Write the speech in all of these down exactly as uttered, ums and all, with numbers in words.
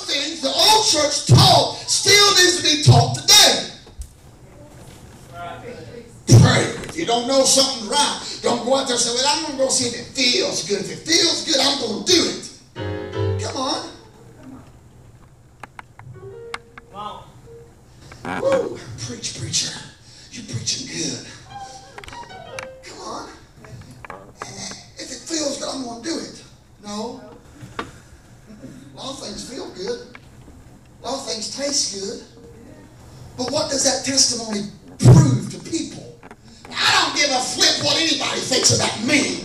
things the old church taught still needs to be taught today. Pray. If you don't know something's right, don't go out there and say, well, I'm going to go see if it feels good. If it feels good, I'm going to do it. Come on. Wow. Woo. Preach, preacher. You're preaching good. Come on. If it feels good, I'm going to do it. No. A lot of things feel good. A lot of things taste good. But what does that testimony prove to people? I don't give a flip what anybody thinks about me.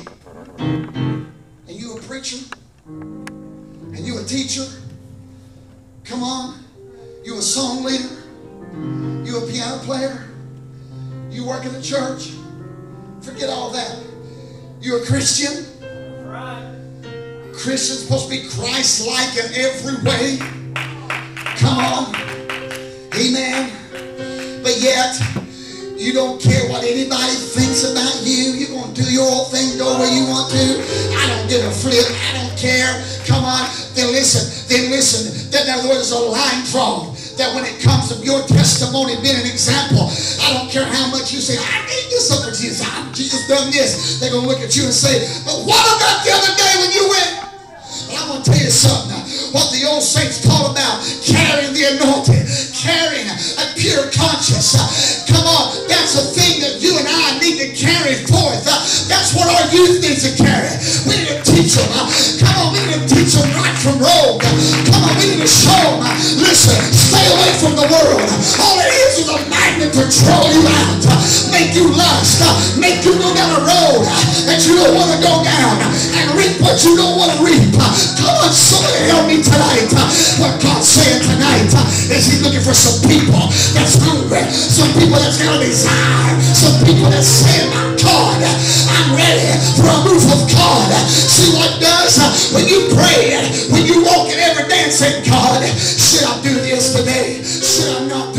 And you a preacher? And you a teacher? Come on. You a song leader? You a piano player? You work in the church? Forget all that. You a Christian? Right. Christian's supposed to be Christ-like in every way. Come on. Amen. But yet, you don't care what anybody thinks about you. You're going to do your own thing, go where you want to. I don't give a flip. I don't care. Come on. Then listen. Then listen. Then in other words, there's a line drawn. That when it comes to your testimony being an example, I don't care how much you say, I need this up for Jesus. I, Jesus done this. They're going to look at you and say, but what about the other day when you went? And I'm going to tell you something. What the old saints taught about, carrying the anointing, carrying a pure conscience. Come on, that's a thing that you and I need to carry forth. That's what our youth needs to carry. We need to teach them. Come on, we need to teach them right from wrong. Come on, we need to show them. Listen, stay away from the world. All it is is a magnet to draw you out, make you lust, make you go down a road that you don't want to go down, and reap what you don't want to reap. Come on, somebody help me tonight. What God's saying tonight is He's looking for some people that's hungry, some people that's got a desire, some people that's saying, my God, I'm ready for a move of God. See what it does when you pray, when you walk in every day and say, God, should I do this today? Should I not